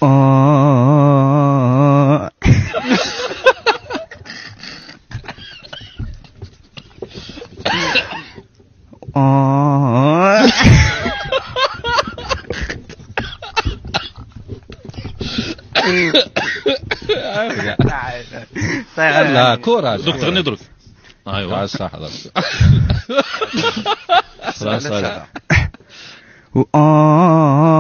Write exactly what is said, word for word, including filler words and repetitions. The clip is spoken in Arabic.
آه آه لا كورة درك تغني درك. ايوا صح خلاص آه